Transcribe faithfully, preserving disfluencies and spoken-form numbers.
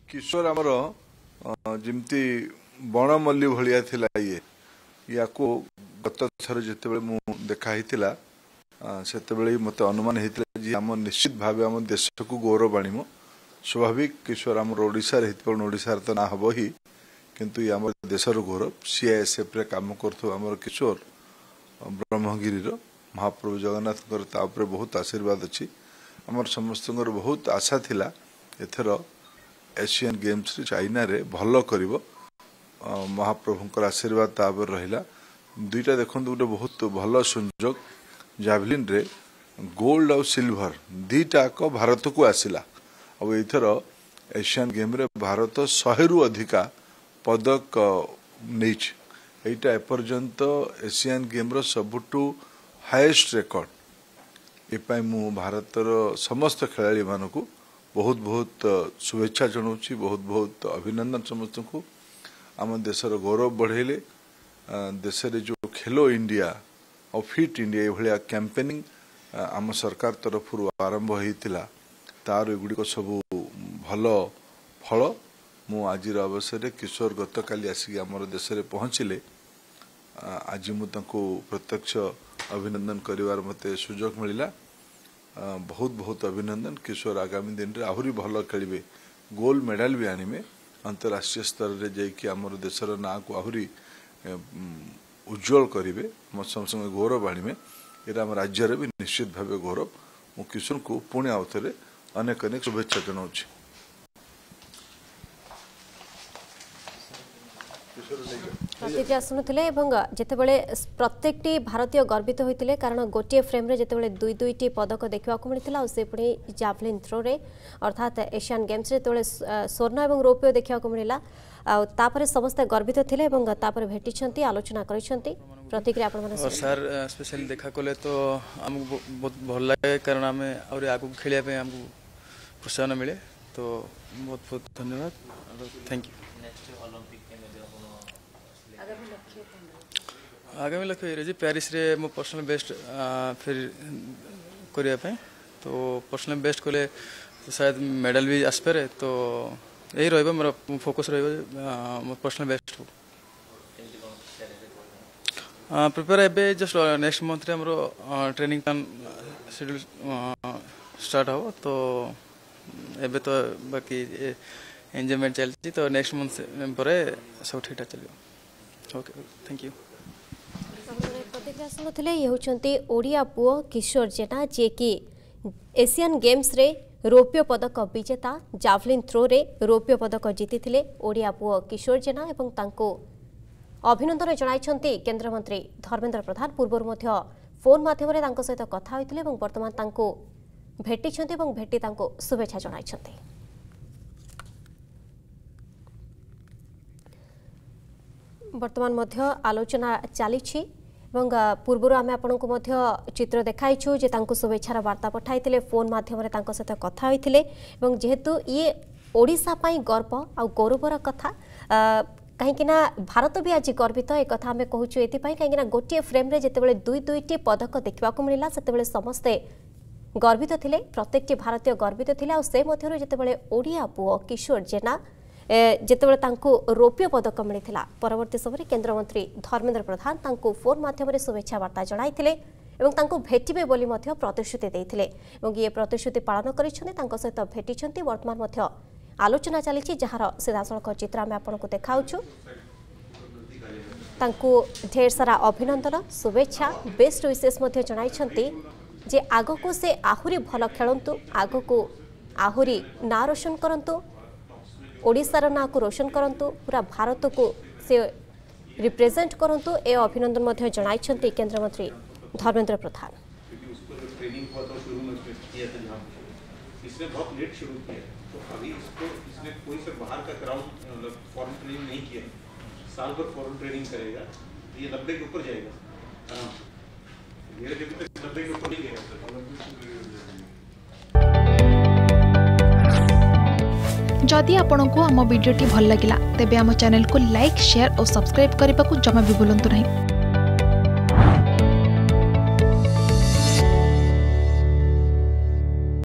किशोर आमर जमती बणमल्ली भाया थिला ये या गत थर जिते मु देखाई से मत अनुमान होता जी आम निश्चित भाव आम देश को गौरव आणव स्वाभाविक किशोर आम ओडार ओडार तो ना हम ही किंतु ये आम देशर गौरव सीआईएसएफ रे काम कर किशोर ब्रह्मगिरी महाप्रभु जगन्नाथ बहुत आशीर्वाद अच्छी आमर समस्त बहुत आशा थिला एथर एशियन गेम्स रे चाइना रे भल करिवो महाप्रभुंकर आशीर्वाद तापर रहिला दुईटा देखो गोटे बहुत भल संजोग जावलिन रे गोल्ड और सिल्वर दीटा को भारत को आसिला अब एथर एशियन गेम रे भारत सौ रु अधिका पदक नेच एटा एपर्यंत एशियन गेम रो सबुटू हाईएस्ट रेकर्ड एपाई मु भारतर समस्त खेलाड़ी मानकू बहुत बहुत शुभेच्छा जनाऊँ बहुत बहुत अभिनंदन समस्त को आम देशर गौरव बढ़ेले देश रे जो खेलो इंडिया और फिट इंडिया ये कैंपेनिंग आम सरकार तरफ आरंभ होता तार एगुड़िक सब भल फल मु आज अवसर किशोर गत काली आसिक आम देश में पहुँचले आज मुझे प्रत्यक्ष अभिनंदन करिवार मते सुजोग मिला बहुत बहुत अभिनंदन किशोर आगामी दिन रे आहुरी भल खेलिबे गोल्ड मेडल भी आनिबे अंतरराष्ट्रीय स्तर रे जाइकि आमर देशर ना को आहुरी उज्जवल करिवे हम संग गौरव आनिबे एरा हम राज्य रे भी निश्चित भाव गौरव मु किशोर को पुणे आवतरे अनेक अनेक शुभेच्छा जनाउछि। प्रतिक्रिया शुणुले जितेबाला प्रत्येक भारतीय गर्वित होते कारण गोटे फ्रेम्रे जितेबाला दुई दुईटी पदक देखा मिलता से पुणी जावलिन थ्रो रे अर्थात एशियन गेम्स रे स्वर्ण और रौप्य देखा मिला तापर समस्त गर्वित थे भेटी आलोचना कर प्रतिक्रिया सर स्पेशली देखा कले तो आमको बहुत भल लगे कारण आम आगे खेलिया आमको प्रोत्साहन मिले तो बहुत बहुत धन्यवाद थैंक यू। आगामी लक्ष्य ये पेरिस रे मो पर्सनल बेस्ट फिर करने तो पर्सनल बेस्ट कले तो शायद मेडल भी आसपे तो यही रहा मोर फोकस रहा मो पर्सनल बेस्ट प्रिपेयर एबे जस्ट नेक्स्ट मंथ रे हमरो ट्रेनिंग प्लान शेड्यूल स्टार्ट हो तो एबे तो बाकी एंजॉयमेंट चलती तो नेक्स्ट मंथ पर सब ठीक ठाक चलियो। Okay thank you. प्रतिक्रिया शुणुले ये होती ओडिया पुओ किशोर जेना जे कि एशियन गेम्स रे रौप्य पदक विजेता जावलिन थ्रो रे रौप्य पदक जीति ओडिया पुओ किशोर जेना एवं तांको अभिनंदन जणाइछंती केंद्रमंत्री धर्मेंद्र प्रधान पूर्व मध्य फोन माध्यम सहित कथा होइतिले एवं वर्तमान तांको भेटिछंती एवं भेटी तांको शुभेच्छा जणाइछंती। वर्तमान मध्य आलोचना चली पूर्व आम आपको चित्र देखाइछु जे तांको शुभेच्छार वार्ता पठाई फोन माध्यम सहित कथा होइतिले एवं जेहेतु ये ओडिशा पाई गर्व आ गौरवर कथा कहीं भारत भी आज गर्वित एक कथा आम कहूँ ये कहीं गोटे फ्रेम्रे जितेबाला दुई दुईटी पदक देखा मिलला से समस्ते गर्वित थे प्रत्येक भारतीय गर्वित थे से जितेबाला ओडिया पुओ किशोर जेना जितेबाला तांको रौप्य पदक मिलता परवर्ती समय केंद्रमंत्री धर्मेंद्र प्रधान तांको फोन माध्यम शुभेच्छा वार्ता जणाइथिले एवं तांको भेटिबे बोली मध्य प्रतिश्रुति देइथिले एवं ये प्रतिश्रुति पालन करिसेंती तांको सहित भेटिसेंती वर्तमान मध्य आलोचना चली जहार सीधासलख चित्र आम आपको देखाऊछु तांको ढेर सारा अभिनंदन शुभेच्छा बेस्ट विशेष मध्य जणाइछंती जे आगको से आहुरी भल खेलंतु आगको आहुरी ना रोशन करंतु ओडिशार ना को रोशन करंतु पूरा भारत को से रिप्रेजेंट करंतु ए अभिनंदन मध्य जणाइछंती केंद्रमंत्री धर्मेंद्र प्रधान। इसने बहुत लेट शुरू किया तो अभी इसको इसने कोई से बाहर का ग्राउंड फॉरेन ट्रेनिंग नहीं किया साल भर फॉरेन ट्रेनिंग करेगा ये नब्बे के ऊपर जाएगा नब्बे के ऊपर नहीं गया। जदि आपंक आम भिडी भल लगा तेब आम चैनल को लाइक शेयर और सब्सक्राइब करने को जमा भी भूलु नहीं।